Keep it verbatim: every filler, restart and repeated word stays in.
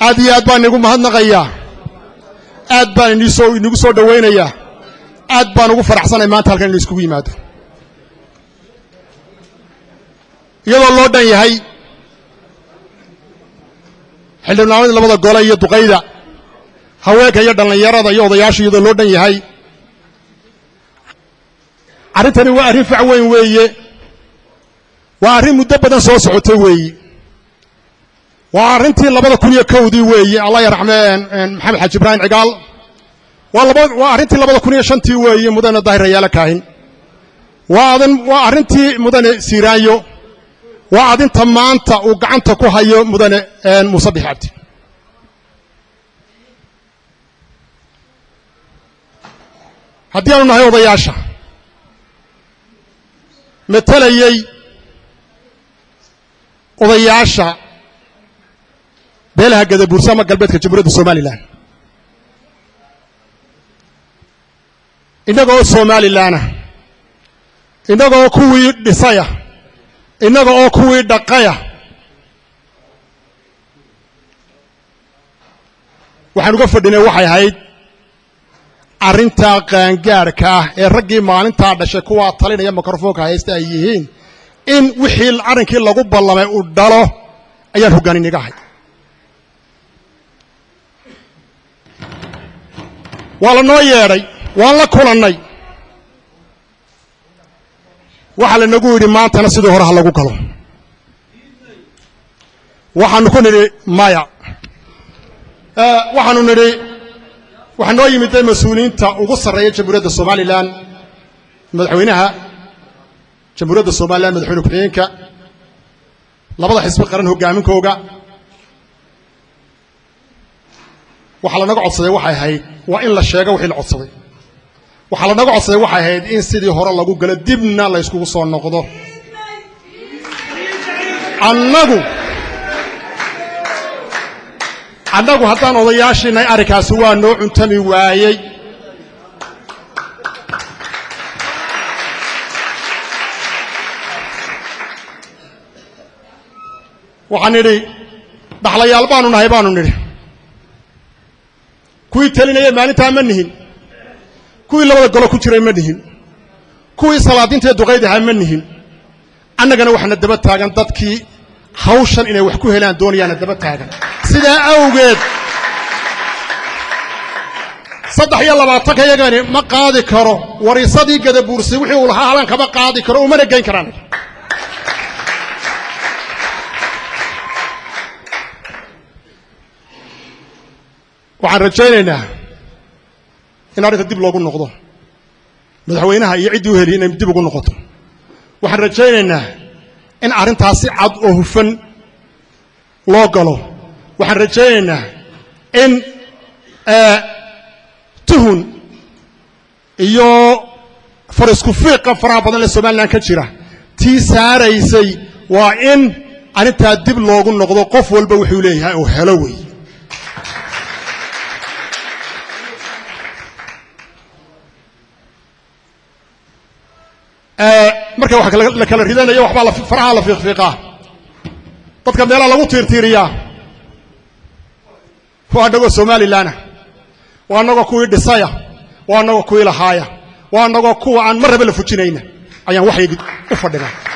aad iyo aad baan igu mahadnaqayaa aad baan inisoo inagu soo dhaweynayaa aad baan ugu faraxsanahay maanta halkan in iskugu yimaado iyadoo loo dhan yahay xildhibaanada labada gole iyo duqeyda haweenka iyo dhalinyarada iyo odayaasha iyadoo loo dhan yahay arintani waa arrin fac weyn weeye waa arrin muddo badan soo socotay weeye waa arrintii labada kun iyo kowdii weeye allah yarxameen maxamed xaaji ibraahim cigaal waa laba waa arrintii labada kun iyo shantii weeye mudane daahir yaala kaahin waa adan waa arrintii mudane siiraayo waa adinta maanta uu gacanta ku hayo mudane Muuse Bixi Cabdi haddii aanu nahay odayaasha matalayay odayaasha beelaha Gadabuursi ama galbeedka Jamhuuriyadda Soomaaliland inagoo Soomaaliland inagoo kuwii dhisaya inagoo oo kuwii dhaqaya waxaan uga fadhinay waxay ahayd arrinta qaangaarka ah ee raggii maalintaa dhashay kuwa talinaya mikrofoonka haysta ay yihiin in wixii arrinkii lagu ballamay uu dhalo ayaan hoggaaninaga ahay waa la noo yeedhay waan la kulannay waxa la nagu yidhi maantana sidii hore ha lagu galo waxaanu ku nidhi maya waxaanu nidhi waxaa noo yimid mas-uuliyiinta ugu sarreeya jamhuuriyadda Soomaaliland madaxweynaha jamhuuriyadda Soomaaliland madaxweyne ku-xigeenka labada xisbi qaran hogaaminkooga waxa la naga codsaday waxay ahayd waa in la sheego wixii la codsaday waxa la naga codsaday waxay ahayd in sidii hore lagu galo dibna la iskugu soo noqdo annagu annagu haddaan odayaashiinay arrinkaasi waa noo cuntami waayey waxaan nidhi dhaxlayaal baanu nahay baanu nidhi kuwii talinaya maalintaa ma nihin kuwii labada golo ku jiray ma nihin kuwii salaadinta duqeyda ha ma nihin annagana waxaana daba taagan dadkii hawshan inay wax ku helaan doonayaan daba taagan sidaa awgeed saddex iyo labaatan ka yagani ma qaadi karo wariisadii Gadabuursi wixii uu lahaa halan kama qaadi karo uma geyn karaan waxaan rajaynaynaa in arrinta dib loogu noqdo madaxweynaha iyo ciddii u heliyay inay dib ugu noqoto waxaan rajaynaynaa in arrintaasi cad oo hufan loo galo waxaan rajaynaynaa in tuhun iyo farisku fiiqa faraha badan ee Soomaaliland ka jira tii saaraysay waa in arrintaa dib loogu noqdo qof walba wuxuu leeyahay oo helo wey marka waxa la kala ridanayo waxba la faraha la fiiqfiiqaa dadka meelaha lagu tiirtiiriyaa waa anago Soomaaliland waa anago kuwii dhisaya waa anago kuwii lahaaya waa anago kuwa aan marraba la fujinayna ayaan waxay u fadhinaa